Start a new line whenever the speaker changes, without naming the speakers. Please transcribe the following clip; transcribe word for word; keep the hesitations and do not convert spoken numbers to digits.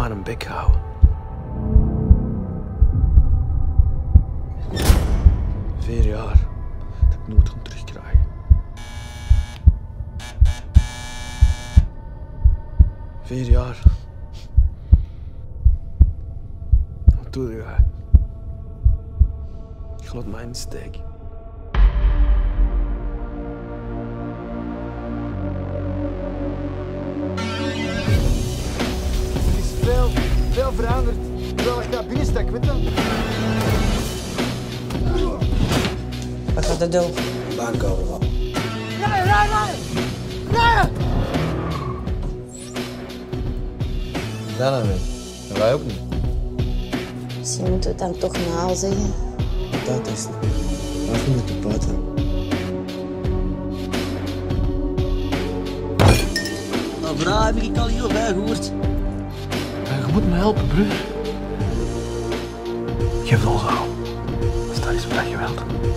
maar een bek houden. Vier jaar dat ik nooit kon terugkrijgen. Vier jaar. Wat doe jij? Ik laat mij in de steek.
Er is veel, veel veranderd terwijl ik daar binnen stak, weet je?
Wat gaat dat doen?
Baankomen van. Rijden, rijden, rijden! Rijden!
Dat dan weer. En wij ook niet.
Misschien moeten we het dan toch naal zeggen.
Dat is het. Af met de paten.
Nou, vrouw heb ik al heel veel gehoord.
Je moet me helpen, broer. Geef het ons aan. Stel eens wat je wilt.